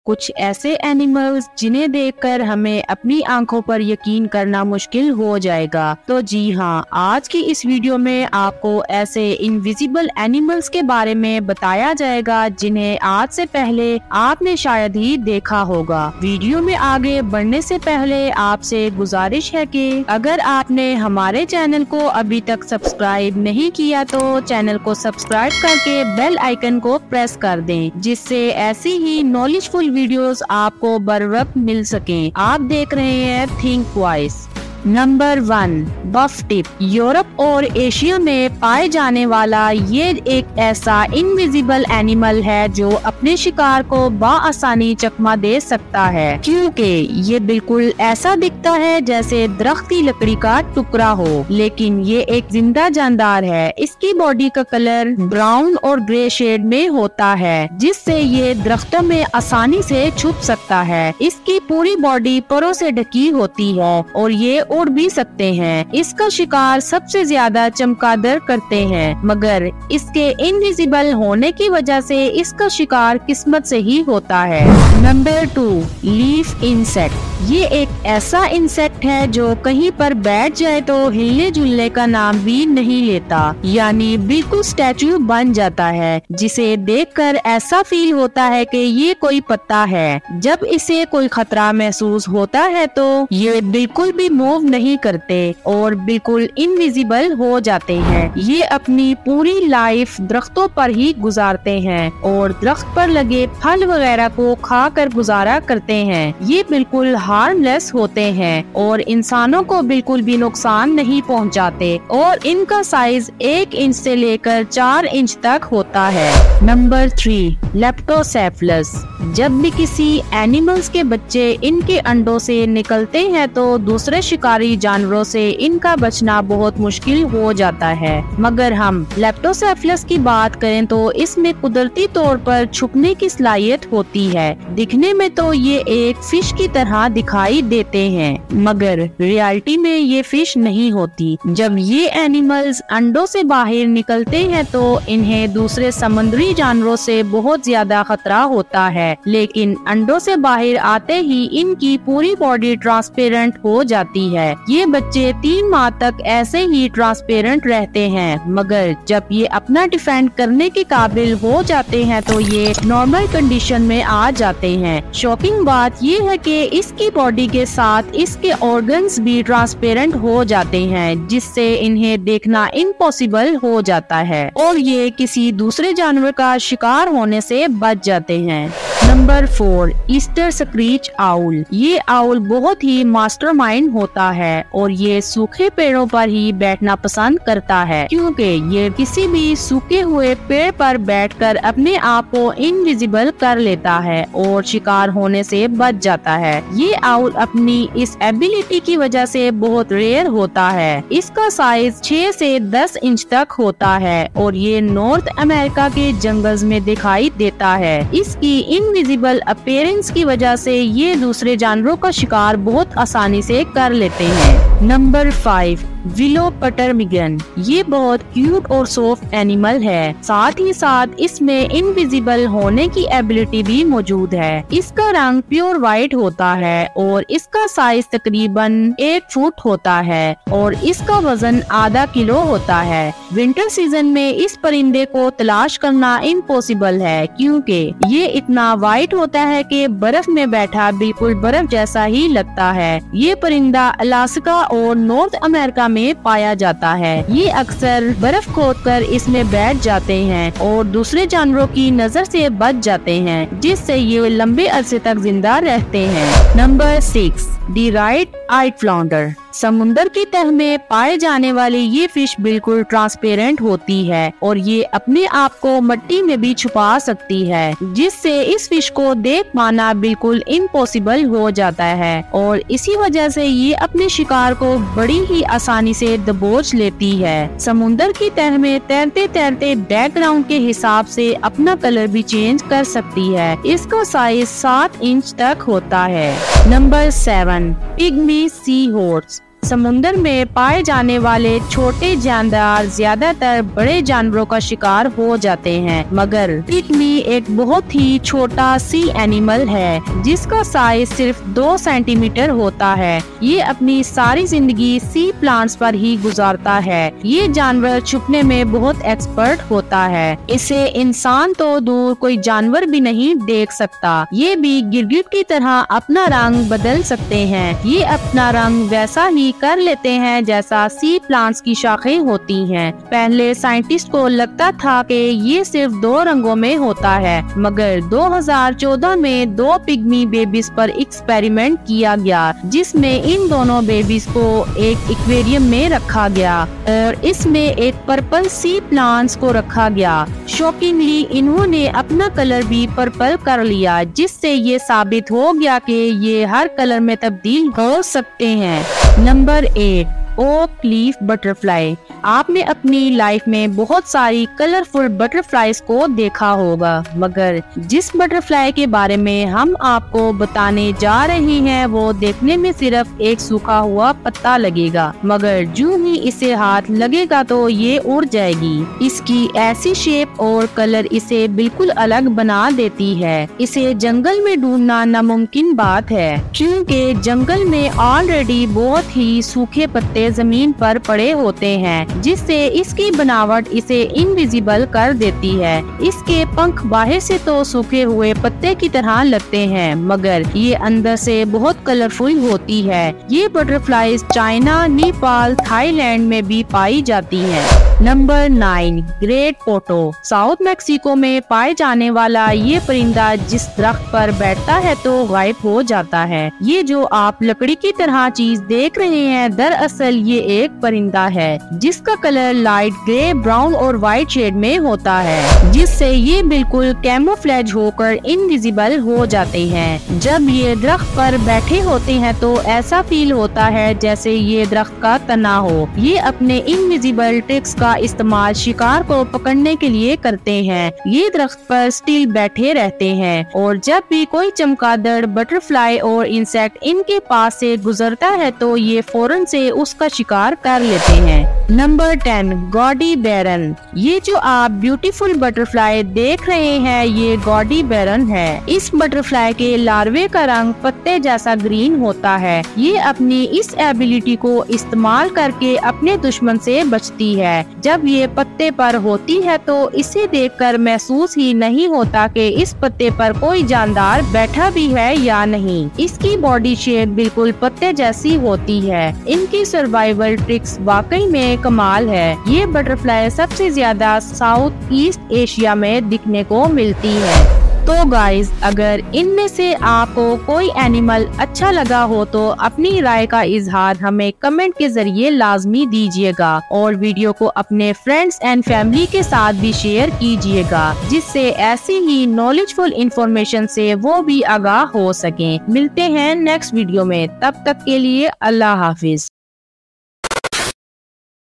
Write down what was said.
कुछ ऐसे एनिमल्स जिन्हें देखकर हमें अपनी आंखों पर यकीन करना मुश्किल हो जाएगा। तो जी हाँ, आज की इस वीडियो में आपको ऐसे इनविजिबल एनिमल्स के बारे में बताया जाएगा जिन्हें आज से पहले आपने शायद ही देखा होगा। वीडियो में आगे बढ़ने से पहले आपसे गुजारिश है कि अगर आपने हमारे चैनल को अभी तक सब्सक्राइब नहीं किया तो चैनल को सब्सक्राइब करके बेल आइकन को प्रेस कर दें, जिससे ऐसी ही नॉलेजफुल वीडियोस आपको बर वक्त मिल सकें। आप देख रहे हैं think twice. Number 1, buff tip. Europe और एशिया में पाए जाने वाला ये एक ऐसा इनविजिबल एनिमल है जो अपने शिकार को बाआसानी चकमा दे सकता है, क्योंकि ये बिल्कुल ऐसा दिखता है जैसे दरख्त की लकड़ी का टुकड़ा हो, लेकिन ये एक जिंदा जानदार है। इसकी बॉडी का कलर ब्राउन और ग्रे शेड में होता है, जिससे ये दरख्तों में आसानी से छुप सकता है। इसकी पूरी बॉडी परों से ढकी होती है और ये उड़ भी सकते हैं। इसका शिकार सबसे ज्यादा चमगादड़ करते हैं, मगर इसके इनविजिबल होने की वजह से इसका शिकार किस्मत से ही होता है। Number 2, leaf insect. ये एक ऐसा इंसेक्ट है जो कहीं पर बैठ जाए तो हिलने जुलने का नाम भी नहीं लेता, यानी बिल्कुल स्टैचू बन जाता है, जिसे देखकर ऐसा फील होता है कि ये कोई पत्ता है। जब इसे कोई खतरा महसूस होता है तो ये बिल्कुल भी मूव नहीं करते और बिल्कुल इनविजिबल हो जाते हैं। ये अपनी पूरी लाइफ दरख्तों पर ही गुजारते हैं और दरख्त पर लगे फल वगैरह को खाकर गुजारा करते हैं। ये बिल्कुल हार्मलेस होते हैं और इंसानों को बिल्कुल भी नुकसान नहीं पहुंचाते और इनका साइज 1 इंच से लेकर 4 इंच तक होता है। Number 3, leptocephalus. जब भी किसी एनिमल्स के बच्चे इनके अंडों से निकलते हैं तो दूसरे शिकारी जानवरों से इनका बचना बहुत मुश्किल हो जाता है, मगर हम लेप्टोसेफलस की बात करें तो इसमें कुदरती तौर पर छुपने की सलाहियत होती है। दिखने में तो ये एक फिश की तरह दिखाई देते हैं, मगर रियलिटी में ये फिश नहीं होती। जब ये एनिमल्स अंडों से बाहर निकलते हैं तो इन्हें दूसरे समुद्री जानवरों से बहुत ज्यादा खतरा होता है, लेकिन अंडों से बाहर आते ही इनकी पूरी बॉडी ट्रांसपेरेंट हो जाती है। ये बच्चे 3 माह तक ऐसे ही ट्रांसपेरेंट रहते हैं, मगर जब ये अपना डिफेंड करने के काबिल हो जाते हैं तो ये नॉर्मल कंडीशन में आ जाते हैं। शॉकिंग बात ये है कि इसकी बॉडी के साथ इसके ऑर्गन्स भी ट्रांसपेरेंट हो जाते हैं, जिससे इन्हें देखना इम्पॉसिबल हो जाता है और ये किसी दूसरे जानवर का शिकार होने से बच जाते हैं। Number 4, eastern screech owl. ये आउल बहुत ही मास्टरमाइंड होता है और ये सूखे पेड़ों पर ही बैठना पसंद करता है, क्योंकि ये किसी भी सूखे हुए पेड़ पर बैठकर अपने आप को इनविजिबल कर लेता है और शिकार होने से बच जाता है। ये आउल अपनी इस एबिलिटी की वजह से बहुत रेयर होता है। इसका साइज 6 से 10 इंच तक होता है और ये नॉर्थ अमेरिका के जंगल्स में दिखाई देता है। इसकी इनविजिबल अपीयरेंस की वजह से ये दूसरे जानवरों का शिकार बहुत आसानी से कर लेते हैं। Number 5, willow ptarmigan. ये बहुत क्यूट और सॉफ्ट एनिमल है, साथ ही साथ इसमें इनविजिबल होने की एबिलिटी भी मौजूद है। इसका रंग प्योर व्हाइट होता है और इसका साइज तकरीबन 1 फुट होता है और इसका वजन आधा किलो होता है। विंटर सीजन में इस परिंदे को तलाश करना इम्पॉसिबल है, क्योंकि ये इतना व्हाइट होता है कि बर्फ में बैठा बिल्कुल बर्फ जैसा ही लगता है। ये परिंदा अलास्का और नॉर्थ अमेरिका में पाया जाता है। ये अक्सर बर्फ खोदकर इसमें बैठ जाते हैं और दूसरे जानवरों की नजर से बच जाते हैं, जिससे ये लंबे अरसे तक जिंदा रहते हैं। Number 6, the right eyed flounder. समुंदर की तह में पाए जाने वाली ये फिश बिल्कुल ट्रांसपेरेंट होती है और ये अपने आप को मिट्टी में भी छुपा सकती है, जिससे इस फिश को देख पाना बिल्कुल इम्पॉसिबल हो जाता है और इसी वजह से ये अपने शिकार को बड़ी ही आसानी से दबोच लेती है। समुंदर की तह में तैरते तैरते बैकग्राउंड के हिसाब से अपना कलर भी चेंज कर सकती है। इसका साइज 7 इंच तक होता है। Number 7, pygmy sea horse. समुद्र में पाए जाने वाले छोटे जानदार ज्यादातर बड़े जानवरों का शिकार हो जाते हैं, मगर पिग्मी एक बहुत ही छोटा सी एनिमल है जिसका साइज सिर्फ 2 सेंटीमीटर होता है। ये अपनी सारी जिंदगी सी प्लांट्स पर ही गुजारता है। ये जानवर छुपने में बहुत एक्सपर्ट होता है। इसे इंसान तो दूर कोई जानवर भी नहीं देख सकता। ये भी गिरगिट की तरह अपना रंग बदल सकते हैं। ये अपना रंग वैसा ही कर लेते हैं जैसा सी प्लांट्स की शाखें होती हैं। पहले साइंटिस्ट को लगता था कि ये सिर्फ 2 रंगों में होता है, मगर 2014 में 2 पिग्मी बेबीज पर एक्सपेरिमेंट किया गया, जिसमें इन दोनों बेबीज को एक एक्वेरियम में रखा गया और इसमें एक पर्पल सी प्लांट्स को रखा गया। शॉकिंगली इन्होंने अपना कलर भी पर्पल कर लिया, जिससे ये साबित हो गया कि ये हर कलर में तब्दील हो सकते हैं। Number 8, oak leaf butterfly. आपने अपनी लाइफ में बहुत सारी कलरफुल बटरफ्लाईज को देखा होगा, मगर जिस बटरफ्लाई के बारे में हम आपको बताने जा रहे हैं वो देखने में सिर्फ एक सूखा हुआ पत्ता लगेगा, मगर जो ही इसे हाथ लगेगा तो ये उड़ जाएगी। इसकी ऐसी शेप और कलर इसे बिल्कुल अलग बना देती है। इसे जंगल में ढूंढना नामुमकिन बात है, क्योंकि जंगल में ऑलरेडी बहुत ही सूखे पत्ते जमीन पर पड़े होते हैं, जिससे इसकी बनावट इसे इनविजिबल कर देती है। इसके पंख बाहर से तो सूखे हुए पत्ते की तरह लगते हैं, मगर ये अंदर से बहुत कलरफुल होती है। ये बटरफ्लाईज चाइना, नेपाल, थाईलैंड में भी पाई जाती हैं। Number 9, great potoo. South Mexico में पाए जाने वाला ये परिंदा जिस दरख्त पर बैठता है तो गायब हो जाता है। ये जो आप लकड़ी की तरह चीज देख रहे हैं, दरअसल ये एक परिंदा है जिसका कलर लाइट ग्रे, ब्राउन और व्हाइट शेड में होता है, जिससे ये बिल्कुल कैमोफ्लेज होकर इनविजिबल हो जाते हैं। जब ये दरख्त पर बैठे होते हैं तो ऐसा फील होता है जैसे ये दरख्त का तना हो। ये अपने इनविजिबल ट्रिक्स का इस्तेमाल शिकार को पकड़ने के लिए करते हैं। ये दरख्त पर स्टिल बैठे रहते हैं और जब भी कोई चमगादड़, बटरफ्लाई और इंसेक्ट इनके पास से गुजरता है तो ये फौरन से उसका शिकार कर लेते हैं। Number 10, gaudy baron. ये जो आप ब्यूटीफुल बटरफ्लाई देख रहे हैं ये गॉडी बैरन है। इस बटरफ्लाई के लार्वे का रंग पत्ते जैसा ग्रीन होता है। ये अपनी इस एबिलिटी को इस्तेमाल करके अपने दुश्मन से बचती है। जब ये पत्ते पर होती है तो इसे देखकर महसूस ही नहीं होता कि इस पत्ते पर कोई जानदार बैठा भी है या नहीं। इसकी बॉडी शेप बिल्कुल पत्ते जैसी होती है। इनकी सर्वाइवल ट्रिक्स वाकई में कमाल है। ये बटरफ्लाई सबसे ज्यादा साउथ ईस्ट एशिया में दिखने को मिलती है। तो गाइज, अगर इनमें से आपको कोई एनिमल अच्छा लगा हो तो अपनी राय का इजहार हमें कमेंट के जरिए लाजमी दीजिएगा और वीडियो को अपने फ्रेंड्स एंड फैमिली के साथ भी शेयर कीजिएगा, जिससे ऐसी ही नॉलेजफुल इंफॉर्मेशन से वो भी आगाह हो सकें। मिलते हैं नेक्स्ट वीडियो में, तब तक के लिए अल्लाह हाफिज।